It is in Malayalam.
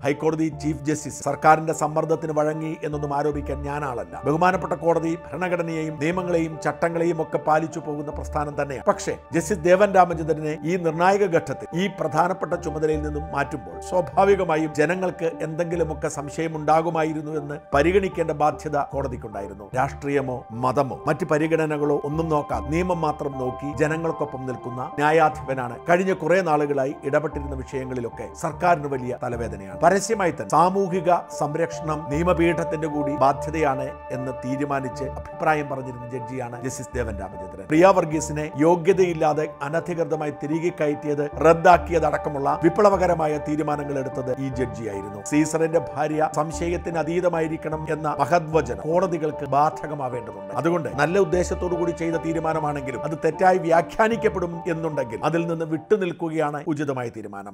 ഹൈക്കോടതി ചീഫ് ജസ്റ്റിസ് സർക്കാരിന്റെ സമ്മർദ്ദത്തിന് വഴങ്ങി എന്നൊന്നും ആരോപിക്കാൻ ഞാനാളല്ല. ബഹുമാനപ്പെട്ട കോടതി ഭരണഘടനയെയും നിയമങ്ങളെയും ചട്ടങ്ങളെയും ഒക്കെ പാലിച്ചു പോകുന്ന പ്രസ്ഥാനം തന്നെയാണ്. പക്ഷേ ജസ്റ്റിസ് ദേവൻ രാമചന്ദ്രനെ ഈ നിർണായക ഘട്ടത്തിൽ ഈ പ്രധാനപ്പെട്ട ചുമതലയിൽ നിന്നും മാറ്റുമ്പോൾ സ്വാഭാവികമായും ജനങ്ങൾക്ക് എന്തെങ്കിലുമൊക്കെ സംശയമുണ്ടാകുമായിരുന്നു എന്ന് പരിഗണിക്കേണ്ട ബാധ്യത കോടതിക്കുണ്ടായിരുന്നു. രാഷ്ട്രീയമോ മതമോ മറ്റ് പരിഗണനകളോ ഒന്നും നോക്കാതെ നിയമം മാത്രം നോക്കി ജനങ്ങൾക്കൊപ്പം നിൽക്കുന്ന ന്യായാധിപനാണ് കഴിഞ്ഞ കുറെ നാളുകളായി ഇടപെട്ടിരുന്ന വിഷയങ്ങളിലൊക്കെ സർക്കാരിന് വലിയ തലവേദനയാണ്. പരസ്യമായി തന്നെ സാമൂഹിക സംരക്ഷണം നിയമപീഠത്തിന്റെ കൂടി ബാധ്യതയാണ് എന്ന് തീരുമാനിച്ച് അഭിപ്രായം പറഞ്ഞിരുന്ന ജഡ്ജിയാണ് ജസ്റ്റിസ് ദേവൻ രാമചന്ദ്രൻ. പ്രിയ വർഗീസിനെ യോഗ്യതയില്ലാതെ അനധികൃതമായി തിരികെ കയറ്റിയത് റദ്ദാക്കിയതടക്കമുള്ള വിപ്ലവകരമായ തീരുമാനങ്ങൾ എടുത്തത് ഈ ജഡ്ജിയായിരുന്നു. സീസറിന്റെ ഭാര്യ സംശയത്തിന് അതീതമായിരിക്കണം എന്ന മഹദ്വചനം കോടതികൾക്ക് ബാധകമാവേണ്ടതുണ്ട്. അതുകൊണ്ട് നല്ല ഉദ്ദേശത്തോടു കൂടി ചെയ്ത തീരുമാനമാണെങ്കിലും അത് തെറ്റായി വ്യാഖ്യാനിക്കപ്പെടും എന്നുണ്ടെങ്കിൽ അതിൽ നിന്ന് വിട്ടുനിൽക്കുകയാണ് ഉചിതമായ തീരുമാനം.